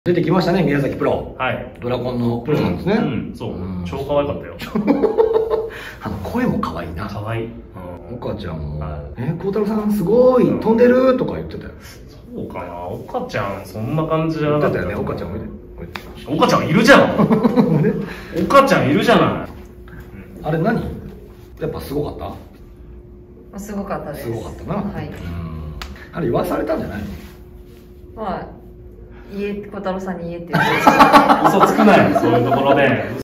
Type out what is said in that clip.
出てきましたね、宮崎プロ。 はい。 ドラコンのプロなんですね。 そう。超可愛かったよ。 声も可愛いな。 可愛い。 岡ちゃんも、孝太郎さんすごい飛んでるとか言ってたよ。 そうかな、岡ちゃん、そんな感じじゃなかったよね、 岡ちゃんおいで。 岡ちゃんいるじゃん。岡ちゃんいるじゃない。 あれ何？やっぱすごかった？ すごかったです。 すごかったな。 はい。 あれ言わされたんじゃないの？ まあ、孝太郎さんに言えって。 嘘つくなよ、そういうところで。